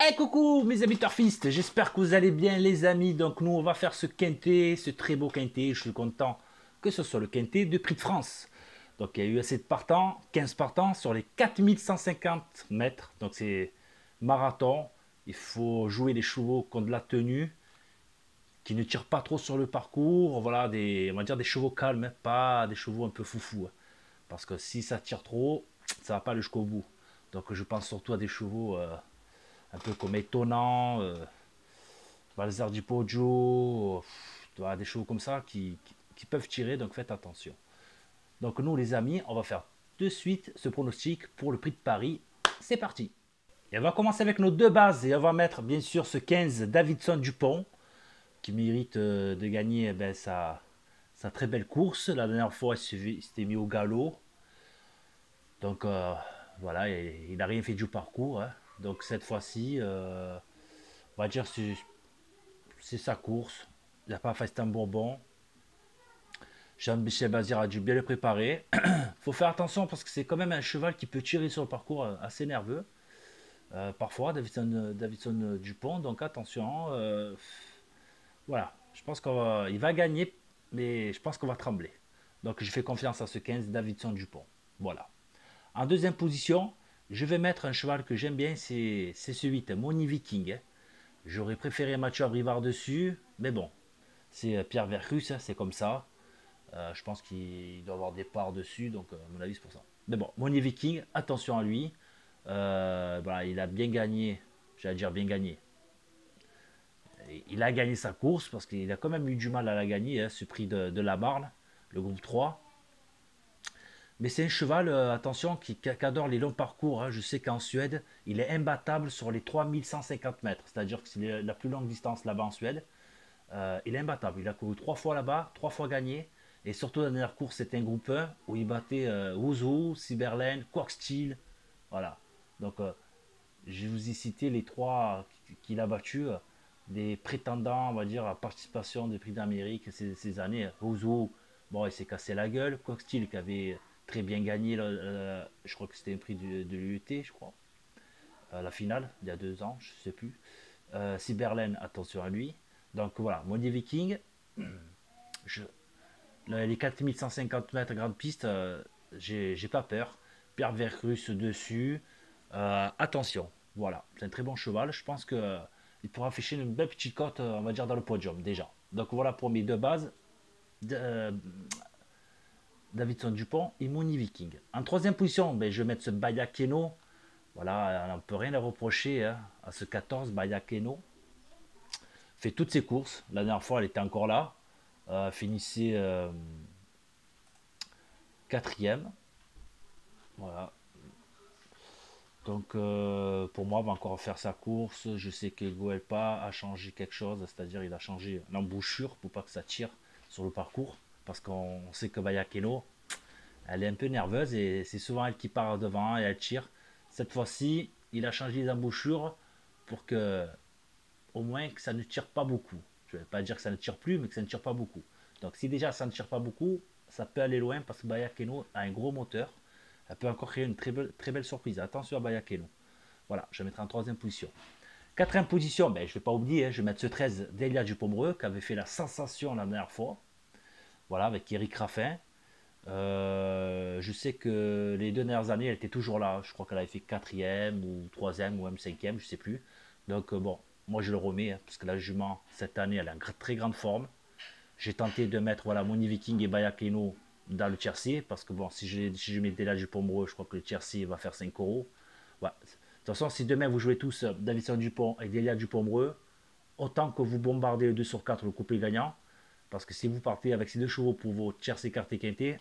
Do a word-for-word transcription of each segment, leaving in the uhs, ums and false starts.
Hey coucou mes amis turfistes, j'espère que vous allez bien les amis. Donc nous on va faire ce quintet, ce très beau quintet. Je suis content que ce soit le quintet de Prix de France. Donc il y a eu assez de partants, quinze partants sur les quatre mille cent cinquante mètres. Donc c'est marathon, il faut jouer des chevaux qui ont de la tenue, qui ne tirent pas trop sur le parcours. Voilà, des, on va dire des chevaux calmes, hein, pas des chevaux un peu foufou. Hein. Parce que si ça tire trop, ça va pas aller jusqu'au bout. Donc je pense surtout à des chevaux... euh, un peu comme étonnant, euh, Balzar di Poggio, euh, des chevaux comme ça qui, qui, qui peuvent tirer, donc faites attention. Donc nous les amis, on va faire de suite ce pronostic pour le prix de Paris. C'est parti. Et on va commencer avec nos deux bases et on va mettre bien sûr ce quinze Davidson Dupont qui mérite euh, de gagner eh ben, sa, sa très belle course. La dernière fois il s'était mis au galop. Donc euh, voilà, il n'a rien fait du parcours. Hein. Donc cette fois-ci, euh, on va dire c'est c'est sa course. Il n'a pas fait un Bourbon. Jean-Michel Bazir a dû bien le préparer. Il faut faire attention parce que c'est quand même un cheval qui peut tirer sur le parcours assez nerveux. Euh, parfois, Davidson, Davidson Dupont, donc attention. Euh, voilà, je pense qu'il va, va gagner, mais je pense qu'on va trembler. Donc je fais confiance à ce quinze Davidson Dupont. Voilà. En deuxième position, je vais mettre un cheval que j'aime bien, c'est ce huit, Money Viking. J'aurais préféré Mathieu Abrivard dessus, mais bon, c'est Pierre Vercruz, hein, c'est comme ça. Euh, je pense qu'il doit avoir des parts dessus, donc euh, à mon avis c'est pour ça. Mais bon, Money Viking, attention à lui. Euh, voilà, il a bien gagné, j'allais dire bien gagné. Il a gagné sa course parce qu'il a quand même eu du mal à la gagner, hein, ce prix de, de la Marne, le groupe trois. Mais c'est un cheval, euh, attention, qui, qui, adore les longs parcours. Hein. Je sais qu'en Suède, il est imbattable sur les trois mille cent cinquante mètres. C'est-à-dire que c'est la plus longue distance là-bas en Suède. Euh, il est imbattable. Il a couru trois fois là-bas, trois fois gagné. Et surtout, la dernière course, c'était un groupe un où il battait euh, Ouzou, Cyberlen, Quarksteel. Voilà. Donc, euh, je vous ai cité les trois qu'il a battus. Euh, des prétendants, on va dire, à participation des prix d'Amérique ces, ces années. Ouzou, bon, il s'est cassé la gueule. Quarksteel qui avait très bien gagné, le, euh, je crois que c'était un prix de, de l'U E T, je crois. Euh, la finale, il y a deux ans, je ne sais plus. Euh, Cyberlen, attention à lui. Donc voilà, Money Viking, je, les quatre mille cent cinquante mètres grande piste, euh, j'ai pas peur. Pierre Vercruz dessus. Euh, attention, voilà, c'est un très bon cheval. Je pense qu'il euh, pourra afficher une belle petite cote, euh, on va dire, dans le podium déjà. Donc voilà pour mes deux bases. De, euh, Davidson Dupont et Money Viking. En troisième position, ben, je vais mettre ce Bayakeno. Voilà, on ne peut rien à reprocher hein, à ce quatorze Bayakeno. Fait toutes ses courses. La dernière fois, elle était encore là. Euh, finissait euh, quatrième. Voilà. Donc, euh, pour moi, il va encore faire sa course. Je sais que Goelpa a changé quelque chose, c'est-à-dire il a changé l'embouchure pour pas que ça tire sur le parcours. Parce qu'on sait que Bayakeno, elle est un peu nerveuse et c'est souvent elle qui part devant et elle tire. Cette fois-ci, il a changé les embouchures pour que, au moins, que ça ne tire pas beaucoup. Je ne vais pas dire que ça ne tire plus, mais que ça ne tire pas beaucoup. Donc, si déjà ça ne tire pas beaucoup, ça peut aller loin parce que Bayakeno a un gros moteur. Elle peut encore créer une très belle, très belle surprise. Attention à Bayakeno. Voilà, je vais mettre en troisième position. Quatrième position, ben, je ne vais pas oublier, hein, je vais mettre ce treize d'Elia Dupomereux qui avait fait la sensation la dernière fois. Voilà, avec Eric Raffin. Euh, je sais que les deux dernières années, elle était toujours là. Je crois qu'elle avait fait quatrième ou troisième ou même cinquième, je sais plus. Donc euh, bon, moi je le remets hein, parce que la jument cette année, elle est en très grande forme. J'ai tenté de mettre voilà Money Viking et Bayakeno dans le tiercé parce que bon, si je, si je mets Delia du Pomereux, je crois que le tiercé va faire cinq euros. Ouais. De toute façon, si demain vous jouez tous Davidson Dupont et Delia du Pomereux, autant que vous bombardez le deux sur quatre, le coupé gagnant. Parce que si vous partez avec ces deux chevaux pour vos tiercé carte et quintet,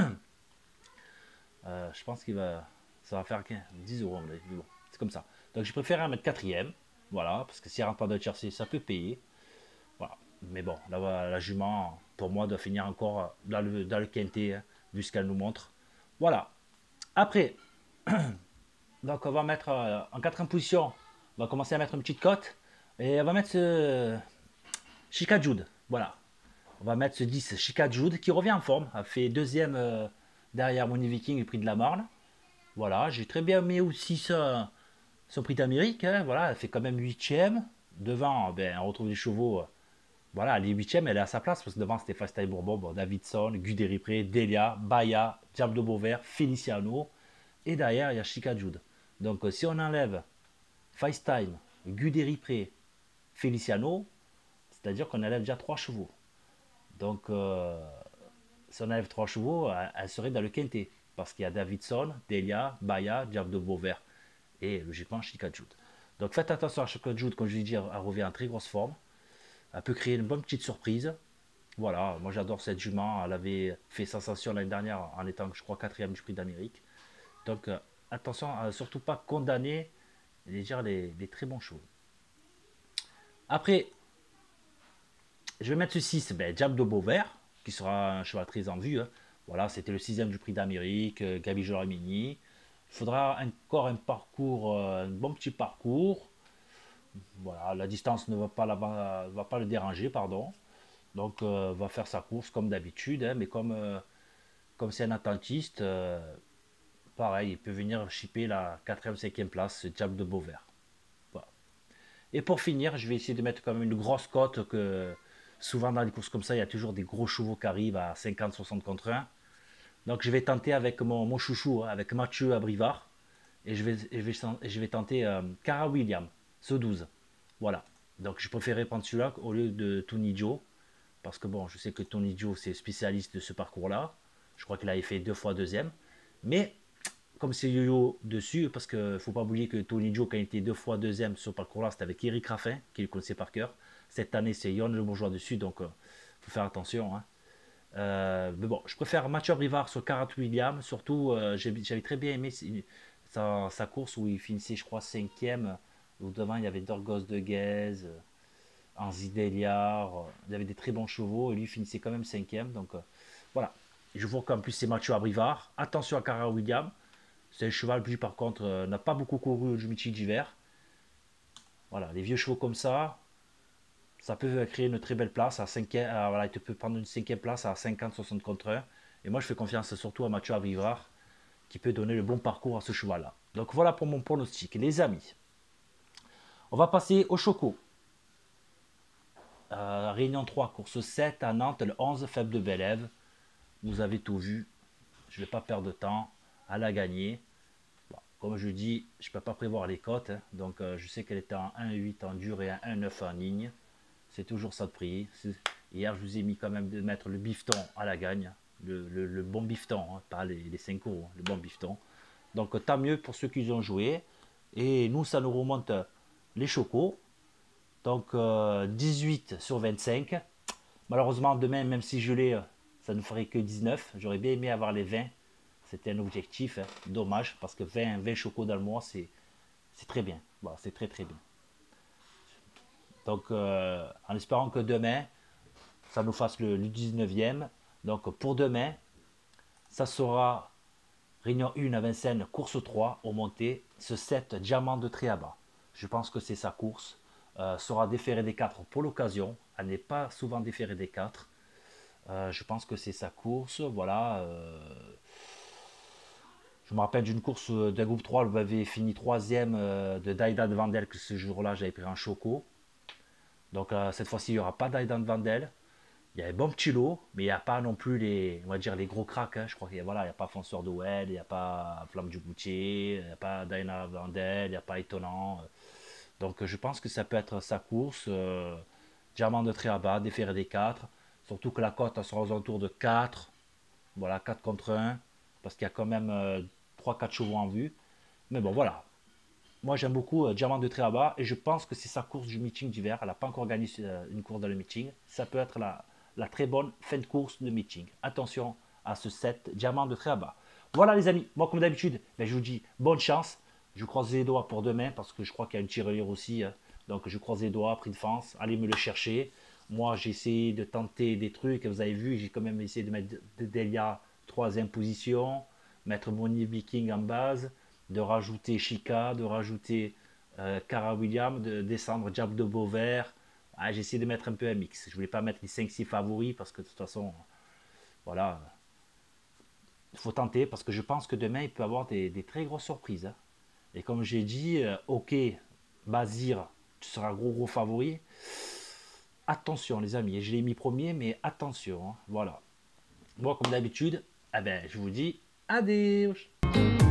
euh, je pense qu'il va, ça va faire dix euros. Bon, c'est comme ça. Donc je préfère en mettre quatrième. Voilà, parce que si elle rentre pas de tiercé, ça peut payer. Voilà. Mais bon, la, la jument, pour moi, doit finir encore dans le, dans le quintet, hein, vu ce qu'elle nous montre. Voilà. Après, donc on va mettre euh, en quatrième position, on va commencer à mettre une petite cote. Et on va mettre ce Chica Jude. Voilà. On va mettre ce dix Chica Jude qui revient en forme. A fait deuxième euh, derrière Money Viking et prix de la Marne. Voilà, j'ai très bien aimé aussi ça, son prix d'Amérique, hein, voilà, elle fait quand même huitième. Devant, ben, on retrouve les chevaux. euh, Voilà, les huitièmes, elle est à sa place parce que devant c'était Fastyle Bourbon, bon, Davidson, Guderipré, Delia, Baya, Diable de Beauvert, Feliciano. Et derrière, il y a Chica Jude. Donc euh, si on enlève FaceTime, Guderipré, Feliciano, c'est-à-dire qu'on enlève déjà trois chevaux. Donc euh, si on enlève trois chevaux, elle, elle serait dans le quintet. Parce qu'il y a Davidson, Delia, Baya, Diable de Beauvert et logiquement Chica Jude. Donc faites attention à Chica Jude, comme je l'ai dit, elle revient en très grosse forme. Elle peut créer une bonne petite surprise. Voilà, moi j'adore cette jument. Elle avait fait sensation l'année dernière en étant, je crois, quatrième du prix d'Amérique. Donc euh, attention à surtout pas condamner les, les, les très bons chevaux. Après, je vais mettre ce six, ben, Diable de Beauvert, qui sera un cheval très en vue. Hein. Voilà, c'était le sixième du prix d'Amérique, euh, Gabi Joramini. Il faudra encore un parcours, euh, un bon petit parcours. Voilà, la distance ne va pas, la, va pas le déranger, pardon. Donc, euh, va faire sa course comme d'habitude, hein, mais comme euh, comme c'est un attentiste, euh, pareil, il peut venir chipper la quatrième, cinquième place, ce Diable de Beauvert. Voilà. Et pour finir, je vais essayer de mettre quand même une grosse cote que souvent dans les courses comme ça, il y a toujours des gros chevaux qui arrivent à cinquante soixante contre un. Donc je vais tenter avec mon, mon chouchou, hein, avec Mathieu Abrivard, et je vais, et je vais, je vais tenter euh, Cara William, ce douze. Voilà. Donc je préférais prendre celui-là au lieu de Tony Joe, parce que bon, je sais que Tony Joe c'est spécialiste de ce parcours-là. Je crois qu'il avait fait deux fois deuxième. Mais comme c'est yo-yo dessus, parce qu'il ne faut pas oublier que Tony Joe, quand il était deux fois deuxième sur ce parcours-là, c'était avec Eric Raffin, qui le connaissait par cœur. Cette année, c'est Yon Le Bourgeois dessus, donc il euh, faut faire attention. Hein. Euh, mais bon, je préfère Mathieu Rivard sur Carat William. Surtout, euh, j'avais très bien aimé sa, sa, course où il finissait, je crois, cinquième. Où devant, il y avait Dorgos de Guèze, euh, Anzi Deliard. Euh, il y avait des très bons chevaux et lui finissait quand même cinquième. Donc euh, voilà. Je vois qu'en plus, c'est Mathieu Abrivard. Attention à Carat William. C'est un cheval, lui, par contre, euh, n'a pas beaucoup couru au Jumichi d'hiver. Voilà, les vieux chevaux comme ça, ça peut créer une très belle place. À cinquième, à, voilà, il te peut prendre une cinquième place à cinquante soixante contre un. Et moi, je fais confiance surtout à Mathieu Abrivard, qui peut donner le bon parcours à ce cheval-là. Donc voilà pour mon pronostic. Les amis, on va passer au Choco. Euh, Réunion trois, course sept à Nantes, le onze, Faible de Bélève. Vous avez tout vu. Je ne vais pas perdre de temps à la gagner. Bon, comme je dis, je ne peux pas prévoir les cotes. Hein. Donc euh, je sais qu'elle était en un huit en dur et en un neuf en ligne. C'est toujours ça de prix. Hier, je vous ai mis quand même de mettre le bifton à la gagne. Le, le, le bon bifton, hein, pas les, les cinq euros, hein, le bon bifton. Donc tant mieux pour ceux qui ont joué. Et nous, ça nous remonte les chocos. Donc euh, dix-huit sur vingt-cinq. Malheureusement, demain, même si je l'ai, ça ne ferait que dix-neuf. J'aurais bien aimé avoir les vingt. C'était un objectif. Hein. Dommage, parce que vingt, vingt chocos dans le mois, c'est très bien. Voilà, c'est très très bien. Donc euh, en espérant que demain, ça nous fasse le, le dix-neuvième. Donc pour demain, ça sera Réunion un à Vincennes, course trois au monté, ce sept Diamant de Tréaba. Je pense que c'est sa course. Euh, sera déféré des quatre pour l'occasion. Elle n'est pas souvent déférée des quatre. Euh, je pense que c'est sa course. Voilà. Euh, je me rappelle d'une course d'un groupe trois, où avait fini troisième euh, de Daidan Vandel, que ce jour-là j'avais pris un choco. Donc euh, cette fois-ci, il n'y aura pas Daidan Vandel. Il y a un bon petit lot, mais il n'y a pas non plus les, on va dire, les gros cracks. Hein. Je crois qu'il n'y a, voilà, il y a pas Fonceur de Well, il n'y a pas Flamme du Boutier, il n'y a pas Diana Vandel, il n'y a pas Étonnant. Donc je pense que ça peut être sa course. Euh, Diamant de Tréaba, déféré des quatre. Surtout que la cote sera aux alentours de quatre. Voilà, quatre contre un. Parce qu'il y a quand même euh, trois quatre chevaux en vue. Mais bon, voilà. Moi j'aime beaucoup euh, Diamant de Tréaba et je pense que c'est sa course du meeting d'hiver. Elle n'a pas encore gagné euh, une course dans le meeting. Ça peut être la, la très bonne fin de course de meeting. Attention à ce sept Diamant de Tréaba. Voilà les amis, moi comme d'habitude, ben, je vous dis bonne chance. Je croise les doigts pour demain parce que je crois qu'il y a une tirelire aussi. Hein. Donc je croise les doigts, prix de France, allez me le chercher. Moi j'ai essayé de tenter des trucs, vous avez vu, j'ai quand même essayé de mettre Delia troisième position, mettre Bonnie Viking en base, de rajouter Chica, de rajouter euh, Cara William, de descendre Diable de Beauvert. Ah, j'ai essayé de mettre un peu un mix. Je ne voulais pas mettre les cinq six favoris parce que de toute façon, voilà, il faut tenter parce que je pense que demain il peut y avoir des, des très grosses surprises. Hein. Et comme j'ai dit, euh, ok, Bazir, tu seras gros gros favori. Attention les amis, je l'ai mis premier, mais attention, hein, voilà. Moi comme d'habitude, eh ben, je vous dis adieu.